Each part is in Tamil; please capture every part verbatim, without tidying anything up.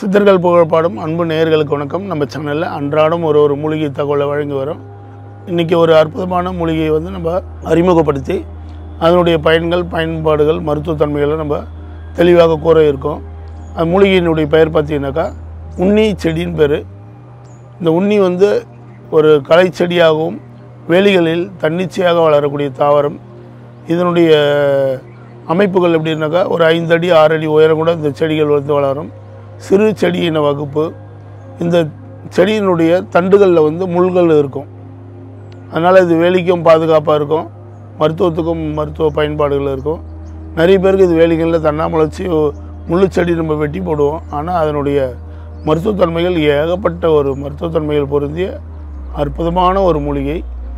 சித்தர்கள் புகழ்பாடும் அன்பு நேயர்களுக்கு வணக்கம். நம்ம சேனலில் அன்றாடம் ஒரு ஒரு மூலிகை தகவலை வழங்கி வரோம். இன்றைக்கி ஒரு அற்புதமான மூலிகையை வந்து நம்ம அறிமுகப்படுத்தி அதனுடைய பயன்கள் பயன்பாடுகள் மருத்துவத்தன்மைகளை நம்ம தெளிவாக கூற இருக்கோம். அந்த மூலிகையினுடைய பெயர் பார்த்தீங்கன்னாக்கா உண்ணி செடின்னு பேர். இந்த உண்ணி வந்து ஒரு களை செடியாகவும் வேலிகளில் தன்னிச்சையாக வளரக்கூடிய தாவரம். இதனுடைய அமைப்புகள் எப்படின்னாக்கா ஒரு ஐந்து அடி ஆறு அடி உயரம் கூட இந்த செடிகள் வந்து வளரும். சிறு செடியின வகுப்பு. இந்த செடியினுடைய தண்டுகளில் வந்து முள்கள் இருக்கும். அதனால் இது வேலிக்கும் பாதுகாப்பாக இருக்கும், மருத்துவத்துக்கும் மருத்துவ பயன்பாடுகள் இருக்கும். நிறைய பேருக்கு இது வேலிகளில் தன்னாமலச்சி முள்ளு செடி நம்ம வெட்டி போடுவோம். ஆனால் அதனுடைய மருத்துவத்தன்மைகள் ஏகப்பட்ட ஒரு மருத்துவத்தன்மைகள் பொருந்திய அற்புதமான ஒரு மூலிகை.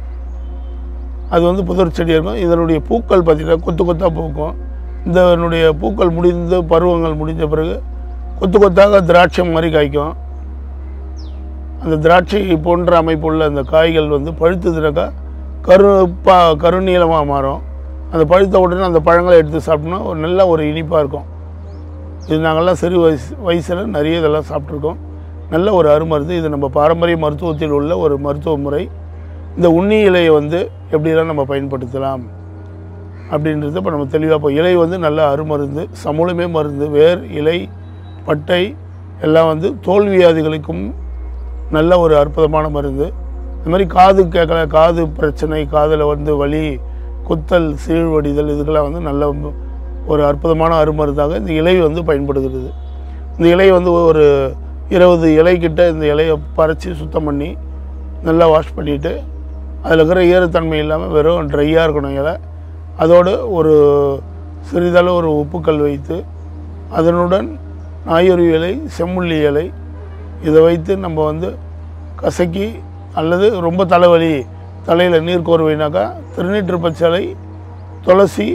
அது வந்து புதர் செடி இருக்கும். இதனுடைய பூக்கள் பார்த்திங்கன்னா கொத்து கொத்தாக பூக்கும். இதனுடைய பூக்கள் முடிந்து பருவங்கள் முடிஞ்ச பிறகு கொத்து கொத்தாக திராட்சை மாதிரி காய்க்கும். அந்த திராட்சை போன்ற அமைப்புள்ள அந்த காய்கள் வந்து பழுத்ததுனாக்கா கருப்பா கருநீளமாக மாறும். அந்த பழுத்த உடனே அந்த பழங்களை எடுத்து சாப்பிட்டோம்னா ஒரு நல்ல ஒரு இனிப்பாக இருக்கும். இது நாங்கள்லாம் சிறு வயசு வயசில் நிறைய இதெல்லாம் சாப்பிட்ருக்கோம். நல்ல ஒரு அருமருந்து. இது நம்ம பாரம்பரிய மருத்துவத்தில் உள்ள ஒரு மருத்துவ முறை. இந்த உண்ணி இலையை வந்து எப்படிலாம் நம்ம பயன்படுத்தலாம் அப்படின்றது இப்போ நம்ம தெளிவாக இப்போ இலை வந்து நல்ல அருமருந்து, சமூலமே மருந்து. வேர், இலை, பட்டை எல்லாம் வந்து தோல் வியாதிகளுக்கும் நல்ல ஒரு அற்புதமான மருந்து. இந்த மாதிரி காது கேட்கல, காது பிரச்சனை, காதில் வந்து வலி, குத்தல், சீழ்வடிதல், இதுக்கெல்லாம் வந்து நல்ல ஒரு அற்புதமான அருமருந்தாக இந்த இலை வந்து பயன்படுகிறது. இந்த இலை வந்து ஒரு இருபது இலைக்கிட்ட இந்த இலையை பறித்து சுத்தம் பண்ணி நல்லா வாஷ் பண்ணிவிட்டு அதில் இருக்கிற ஈரத்தன்மை இல்லாமல் வெறும் ட்ரையாக இருக்கணும் இலை. அதோடு ஒரு சிறிதளவு ஒரு உப்புக்கல் வைத்து அதனுடன் நாயுரு இலை, செம்முள்ளி இலை இதை வைத்து நம்ம வந்து கசக்கி, அல்லது ரொம்ப தலைவலி, தலையில் நீர் கோர்வைனாக்கா திருநீற்று பச்சை, துளசி,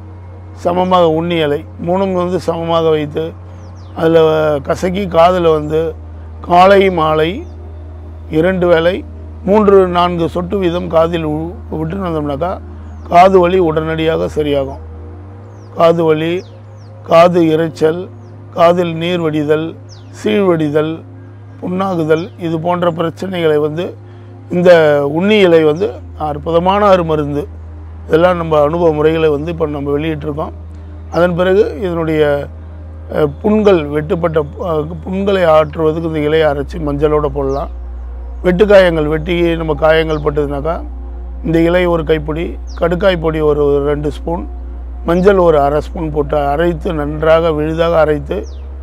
சமமாக உண்ணி இலை மூணும் வந்து சமமாக வைத்து அதில் கசக்கி காதில் வந்து காலை மாலை இரண்டு வேளை மூன்று நான்கு சொட்டு வீதம் காதில் விட்டு வந்தோம்னாக்கா காது வலி உடனடியாக சரியாகும். காது வலி, காது இரைச்சல், காதில் நீர் வடிதல், சீழ்வடிதல், புண்ணாகுதல், இது போன்ற பிரச்சனைகளை வந்து இந்த உண்ணி இலை வந்து அற்புதமான அருமருந்து. இதெல்லாம் நம்ம அனுபவ முறைகளை வந்து இப்போ நம்ம வெளியிட்டிருக்கோம். அதன் பிறகு இதனுடைய புண்கள், வெட்டுப்பட்ட புண்களை ஆற்றுவதுக்கு இந்த இலையை அரைச்சி மஞ்சளோடு போடலாம். வெட்டுக்காயங்கள், வெட்டி நம்ம காயங்கள் பட்டதுனாக்கா இந்த இலை ஒரு கைப்பிடி, கடுக்காய் பொடி ஒரு ரெண்டு ஸ்பூன், மஞ்சள் ஒரு அரை ஸ்பூன் போட்டு அரைத்து நன்றாக விழுதாக அரைத்து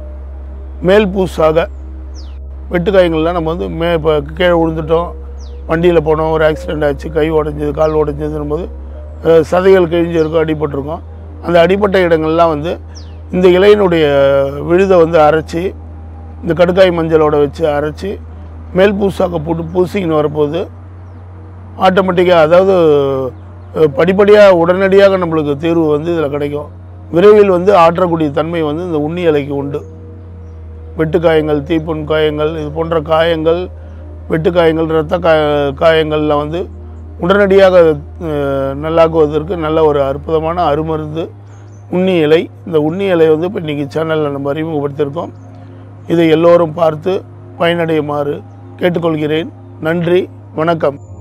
மேல் பூசாக வெட்டுக்காயங்கள்லாம் நம்ம வந்து மே இப்போ கீழே விழுந்துட்டோம், வண்டியில் போனோம், ஒரு ஆக்சிடெண்ட் ஆச்சு, கை உடஞ்சது, கால் உடஞ்சதுன்னும் போது சதைகள் கிழிஞ்சு இருக்கும், அடிபட்டிருக்கோம். அந்த அடிப்பட்ட இடங்கள்லாம் வந்து இந்த இலையினுடைய விழுதை வந்து அரைச்சி இந்த கடுக்காய் மஞ்சளோடு வச்சு அரைச்சி மேல் பூசாக போட்டு பூசிக்கின்னு வரப்போது ஆட்டோமேட்டிக்காக, அதாவது படிப்படியாக உடனடியாக நம்மளுக்கு தீர்வு வந்து இதில் கிடைக்கும். விரைவில் வந்து ஆற்றக்கூடிய தன்மை வந்து இந்த உண்ணி இலைக்கு உண்டு. வெட்டுக்காயங்கள், தீப்புண் காயங்கள், இது போன்ற காயங்கள், வெட்டுக்காயங்கள், இரத்த காய காயங்களில் வந்து உடனடியாக நல்லாக்குவதற்கு நல்ல ஒரு அற்புதமான அருமருந்து உண்ணி இலை. இந்த உண்ணி இலை வந்து இப்போ இன்றைக்கி சேனலில் நம்ம அறிமுகப்படுத்தியிருக்கோம். இதை எல்லோரும் பார்த்து பயனடையுமாறு கேட்டுக்கொள்கிறேன். நன்றி, வணக்கம்.